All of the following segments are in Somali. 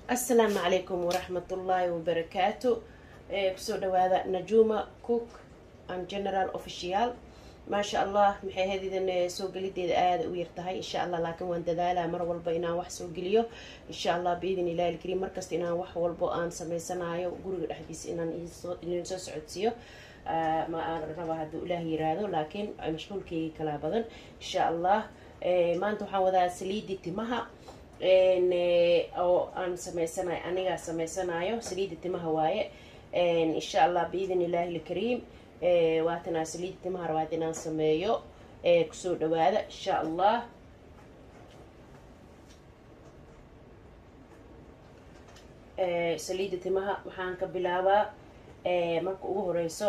السلام عليكم ورحمة الله وبركاته. بسودة هذا نجومة كوك and general official. ما شاء الله محي هذه ذن سوق لدي آد ويرتهاي إن شاء الله، لكن وان دلالة مرة والبينا وح سوق ليه إن شاء الله بإذن الله الكريم. مركز إنا وح والبقان سمي سنايا وجرو الحديث إن ننسى عدسيه ما ربع هذا إلهي رادو، لكن مشغول كي كلا بدن إن شاء الله. ما أنتو حاول سليدي تمها أو أنا سمي سناي أنا سمي سنايا سليدي تمها واي إن شاء الله بإذن الله الكريم. واتنا سليد تمهر واتنا سميو كسور دوادا إن شاء الله. سليد تمها وحان كبلاوا marka ugu horeyso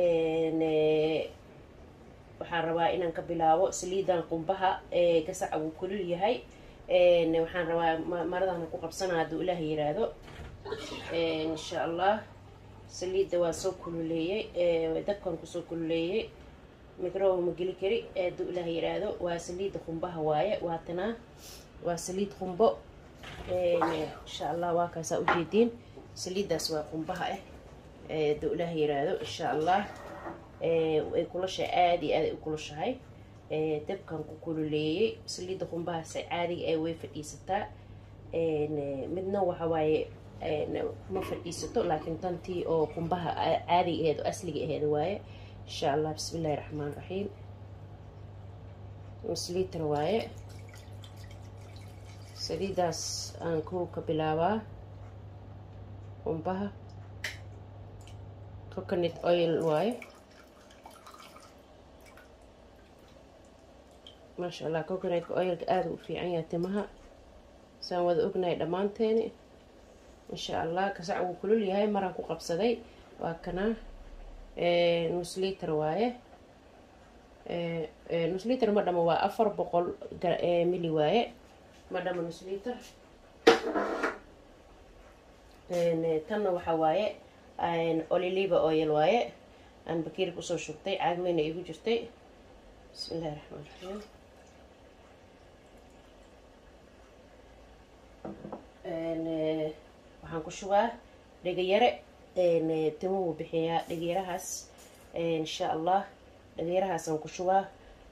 waxaan rabaa inaan ka bilaabo saliidan qumbaha gasac uu kulul yahay. waxaan rabaa maradan ku qabsanaa haduu ilaahay yiraahdo insha Allah. saliida waa soo kululeeyay dabkan ku soo kululeeyay micro ma geli kari haduu ilaahay yiraahdo. waa saliida qumbaha waaye, waatana waa saliid qumbo insha Allah. waa kaasa u jeedin saliidaas waa qumbaha haduu ilaahay yiraahdo insha Allah. ay kulasha aad iyo aad u kulashahay dabkan ku kululeeyay. saliida qumbaha si caadi ah way fadhiisataa midna waxa waaye ما فديستو، لكن تنتي أو قنبها عادي هذا أصلي هذا واي إن شاء الله. بسم الله الرحمن الرحيم. مسليت رواية سريداس أنكو كبلاوا قنبها كوكونات أويل واي ما شاء الله. كوكونات أويل آدو في عياتمها سواد أغنى دمان تاني إن شاء الله. كسعو كل هاي مرة كوقب صدي وكنا نص لتر وايه نص لتر مدام هو أفر بقول ملي وايه مدام نص لتر تنا وحوايه أوليفا أويل وايه أنا بكير بصو شرطي عاجمين يجو جرتي. بسم الله الرحمن الرحيم. waxaan ku shubaa dhagayare timuhu bixiyaa dhagayarahaas insha Allah. dhagayarahaas aan ku shubaa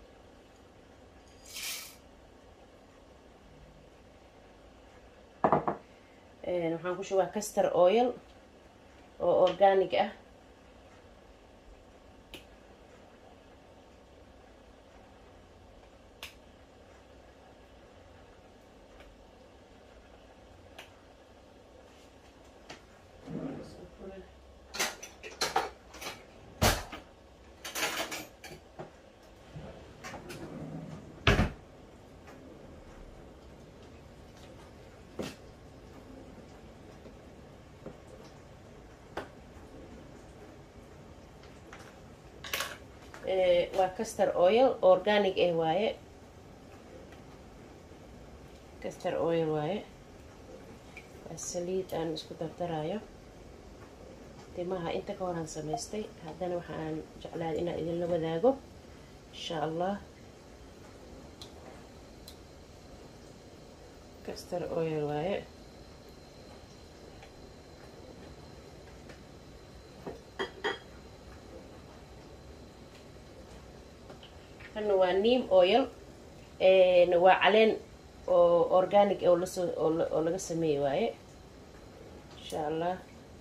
waxaan ku shubaa castor oil oo organic ah. waa castor oil organic waaye. castor oil waaye. waa saliid aan isku dardarayo timaha inta ka horaan samaystay. haddana waxaan jeclaa inaan idinla wadaago insha Allah. castor oil waaye. كانوا وانيم أويل وعلين أورجانيك أو لسه ميواي إن شاء الله.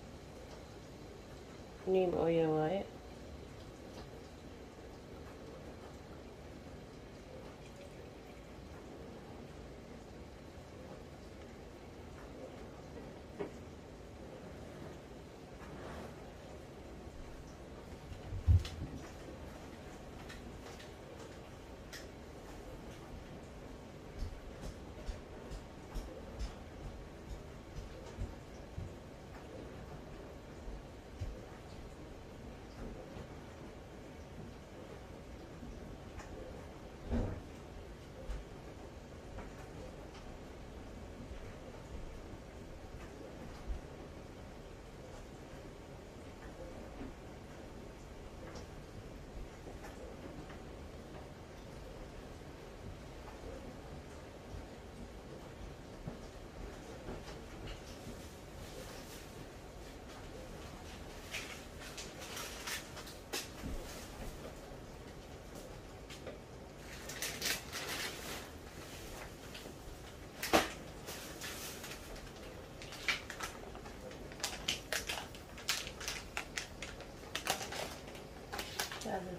نيم أويل واي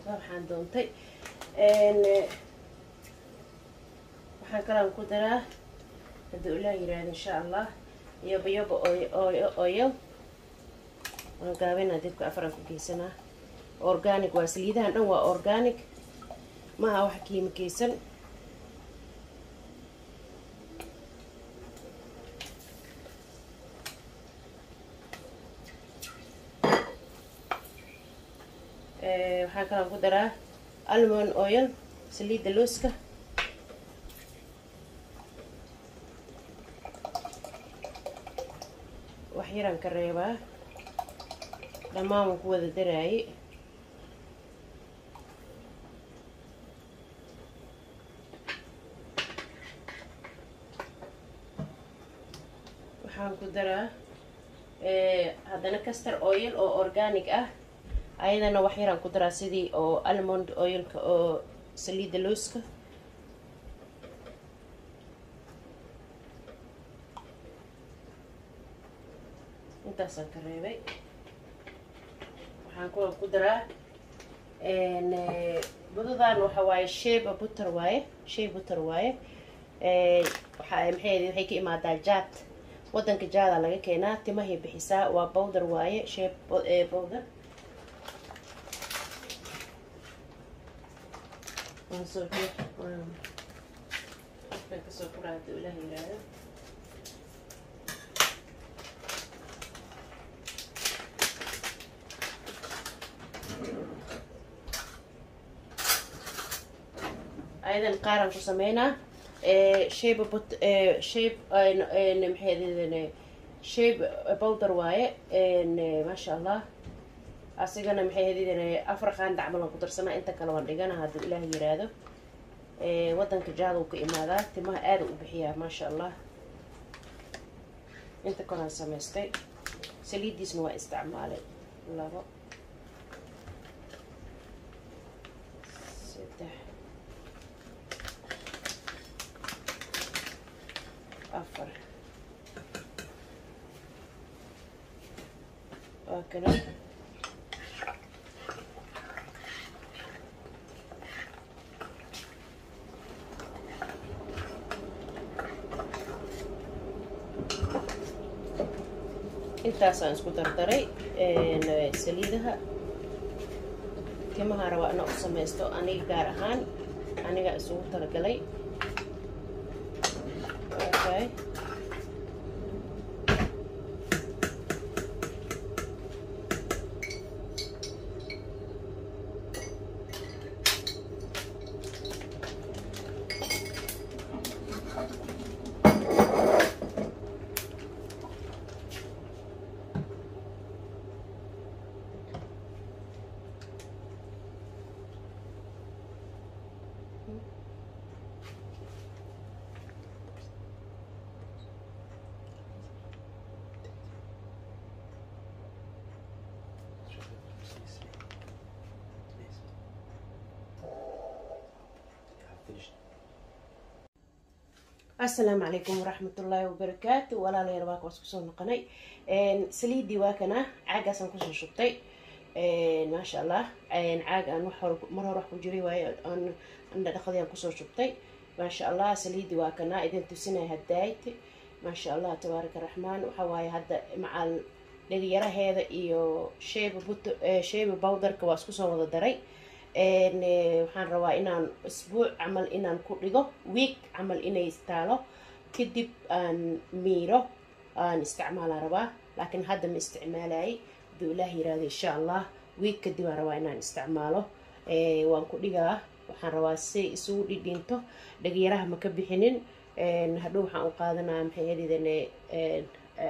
waxaan doontay waxaan kalaan ku daraa hadduu ilaah yiraahdo insha allah yoba oil waan gaabinaa dibka afaran ku geysanaa organic waa saliidahan dhan waa organic maaha wax kiimikaysan waxaan kalaan ku daraa almond oil saliidda looska wax yaraan ka reebaa dhammaan waan ku wada daraaye waxaan ku daraa haddana castor oil oo organic ah ayadana wax yaraan ku daraa sidii oo almond oilka oo saliidda looska intaasaan ka reebay waxaan ku daraa budadan waxa waaye shea butter waaye waxay ka imaadaa jaad wadanka jaada laga keenaa timahay bixisaa waa powder waaye shea powder waan kasoo furaa hadduu ilaah yiraahdo ayadan qaaran ku sameynaa shape powder waaye maasha allah asigana maxay hadideen afar qaanda camal aan ku darsanaa inta kale waan dhigana hadduu ilaah yiraahdo wadanka jaada uu ka imaadaa timaha aada u bixiyaa maasha allah inta kolaan samaystay saliiddiisna waa isticmaalay 2 3 4 waa kale intaasaan isku dardaray saliidaha timaha rabaa inaan u samaysto aniga gaar ahaan aniga isugu talagalay okay السلام عليكم ورحمة الله وبركاته ولا لا يرباك واسكسون نقني سليدي واكنا عاقة سنكسون شطي ما شاء الله عاقة مرة روح بجري واي أن دخلي أنكسون شطي ما شاء الله سليدي واكنا إذا تسنى هدايت ما شاء الله تبارك الرحمن وحواي هدا مع الذي هذا إيو شيب باودر كواسكسون وذا دري waxaan rabaa inaan isbuuc camal inaan ku dhigo week camal inay istaalo kadib aan miiro aan isticmaalaan rabaa laakiin hadda ma isticmaalay haduu ilaah yiraahdo insha allah week kadib aan rabaa inaan isticmaalo waan ku dhigaa waxaan rabaa si isugu dhidhinto dhagyaraha ma ka bixinin hadhow waxaan u qaadanaa maxay yidhahdeen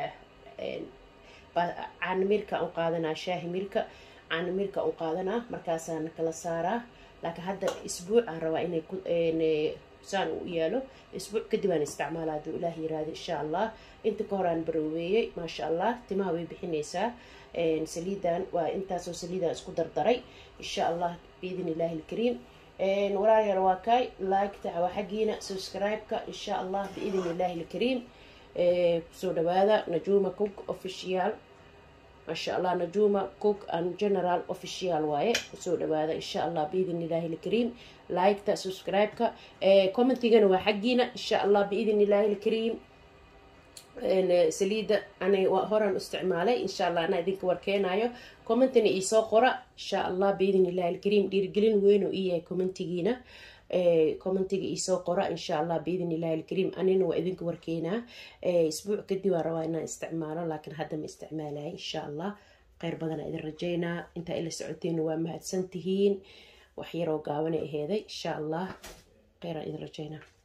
caanamirka u qaadanaa shaahi mirka عن ميركا وقادنا مركزان كلا سارة لكن هذا أسبوع عروا إني سان ويالو أسبوع كدبان استعمال هذا إلهي هذا إن شاء الله أنت كوران بروية ما شاء الله تماوي بحنيسة سليدان وأنت سو سليدان اسكو دردري إن شاء الله بإذن الله الكريم وراي رواكاي لايك تعوا حقينا سبسكرايبك إن شاء الله بإذن الله الكريم سو هذا نجوم كوك أوفيشيال ما شاء الله نجومة كوك أن جنرال أوفيشيال واي وسود هذا إن شاء الله بإذن الله الكريم لايك تا سبسكرايب كا كومنتيجن وحقينا إن شاء الله بإذن الله الكريم سليدة أنا هوران استعمالي إن شاء الله أنا ذيك وركينايو كومنتني إيسو قرأ إن شاء الله بإذن الله الكريم ديرجلين وينو إيه كومنتيجينا كومنتيجي إيسو قرأ إن شاء الله بإذن الله الكريم أنا وإذنك وركينا أسبوع كدي ورواينا استعماله لكن هذا ما استعماله إن شاء الله غير بدنا إذا رجينا أنت إلى سعودين وما سنتهين وحيرو قاونا هذا إن شاء الله غير إذا رجينا